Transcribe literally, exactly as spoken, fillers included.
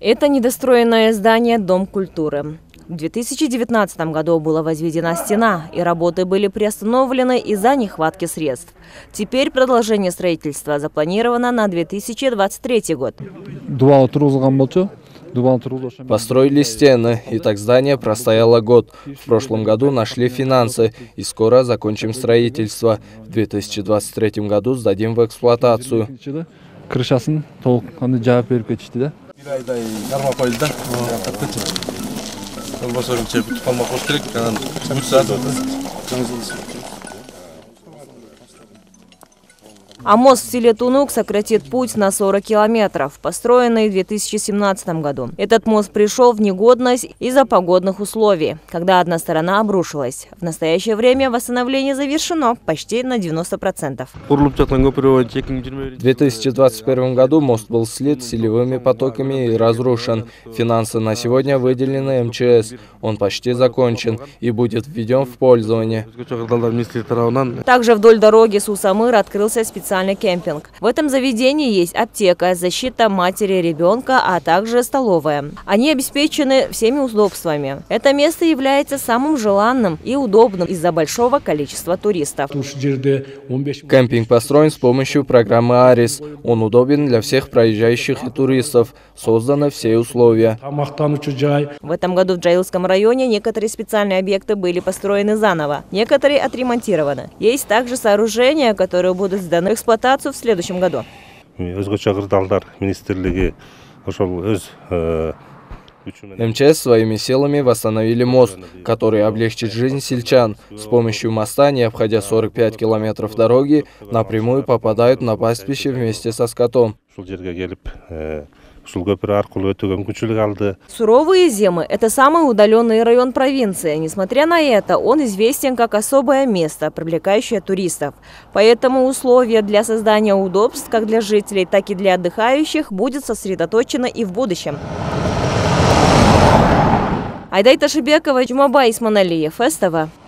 Это недостроенное здание «Дом культуры». В две тысячи девятнадцатом году была возведена стена, и работы были приостановлены из-за нехватки средств. Теперь продолжение строительства запланировано на две тысячи двадцать третий год. Построили стены, и так здание простояло год. В прошлом году нашли финансы, и скоро закончим строительство. В две тысячи двадцать третьем году сдадим в эксплуатацию. А мост в селе Тунук сократит путь на сорок километров, построенный в две тысячи семнадцатом году. Этот мост пришел в негодность из-за погодных условий, когда одна сторона обрушилась. В настоящее время восстановление завершено почти на девяносто процентов. В две тысячи двадцать первом году мост был слит селевыми потоками и разрушен. Финансы на сегодня выделены эм че эс. Он почти закончен и будет введен в пользование. Также вдоль дороги Сусамыр открылся специальный кемпинг. В этом заведении есть аптека, защита матери и ребенка, а также столовая. Они обеспечены всеми удобствами. Это место является самым желанным и удобным из-за большого количества туристов. Кемпинг построен с помощью программы «Арис». Он удобен для всех проезжающих и туристов. Созданы все условия. В этом году в Джаилском районе некоторые специальные объекты были построены заново, некоторые отремонтированы. Есть также сооружения, которые будут сданы в эксплуатацию в следующем году. эм че эс своими силами восстановили мост, который облегчит жизнь сельчан. С помощью моста, не обходя сорок пять километров дороги, напрямую попадают на пастбище вместе со скотом. Суровые зимы – это самый удаленный район провинции. Несмотря на это, он известен как особое место, привлекающее туристов. Поэтому условия для создания удобств как для жителей, так и для отдыхающих будут сосредоточены и в будущем. Айдай Ташибекова, Джумабай Исманалиев, СТВ.